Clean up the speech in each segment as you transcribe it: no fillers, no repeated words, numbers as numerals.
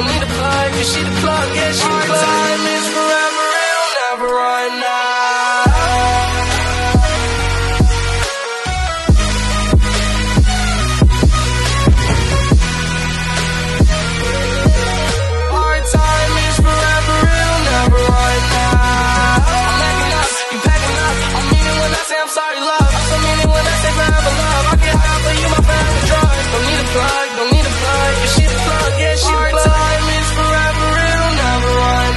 don't need a plug, yeah, she the plug, yeah, she the plug. Our time is forever, it'll never run out. Our time is forever, it'll never run out. I'm backing up, you packing up. I mean it when I say I'm sorry, love. I also mean it when I say forever, love. I get high for you, my forever drug. Don't need a plug, don't need a plug, yeah, she the plug, yeah, she the plug. Our time is forever, it'll never run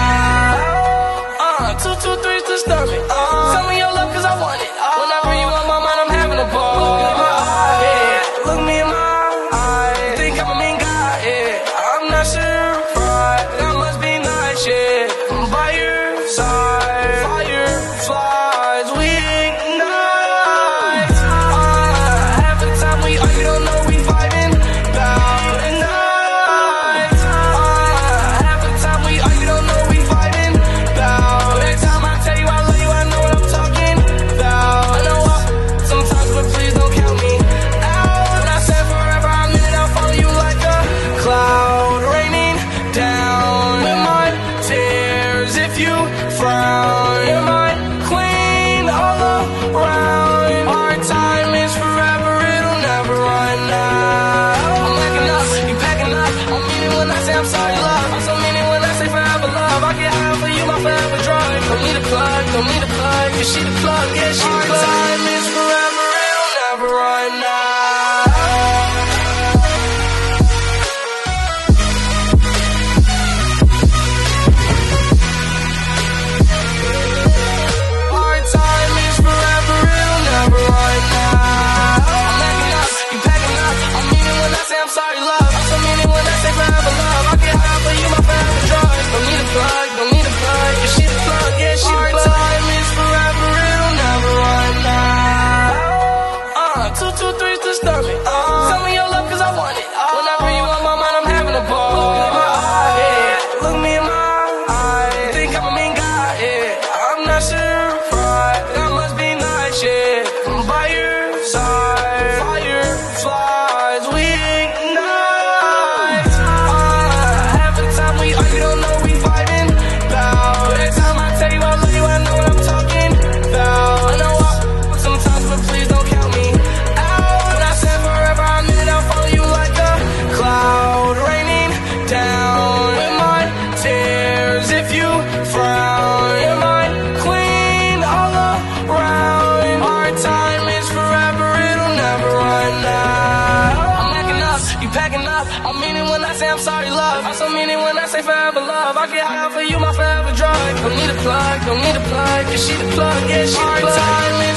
out. 2, 2, 3's disturbing. Tell me your love 'cause I want it. Whenever you on my mind, I'm having a ball. Yeah, look me in my eyes. Think I'm a mean guy, yeah. I'm not surprised. That must be nice, yeah. I'm by your side. Fireflies, we ignite. Half the time we argue, don't know we fighting about night. Half the time we argue, don't know we fighting about. Every time I tell you I love you, I know what I'm talking about. I know sometimes, but please don't count me out. I said forever, I mean it, I'll follow you like a cloud raining down with my tears. If you frown, you're my queen all around. Our time is forever, it'll never run out. I'm backing up, you packing up. I mean it when I say I'm sorry, love. I also mean it when I say forever, love. I get high for you, my forever drug. Don't need a plug, don't need a plug, yeah, she the plug, yeah, she the plug. Our time is forever, it'll never run out. Our time is forever, it'll never run out. I'm backing up, you packing up. I mean it when I say I'm sorry, love. I also mean it when I say forever, love. I get high for you, my forever drug. Don't need a plug, don't need a plug, yeah, she the plug, yeah, she the plug. Our time is forever, it'll never run out. 2, 2, 3's disturbing. Tell me your love 'cause I want it. Whenever you on my mind, I'm having a ball. Yeah, look me in my eyes. Think I'm a mean guy, yeah. I'm not surprised. That must be nice, yeah. I'm by your side. Fireflies, we ignite. Half the time we argue, don't know we fighting about. Every time I tell you I love you, I know what I'm talking about. I know sometimes, but please don't count me out. When I said forever, I mean it, I'll follow you like a cloud raining down with my tears. If you frown, you're my queen all around. Our time is forever, it'll never run out. I'm backing up, you packing up. I mean it when I say I'm sorry, love. I also mean it when I say forever, love. I get high for you, my forever drug. Don't need a plug, don't need a plug, yeah, she the plug, yeah, she the plug. Our time is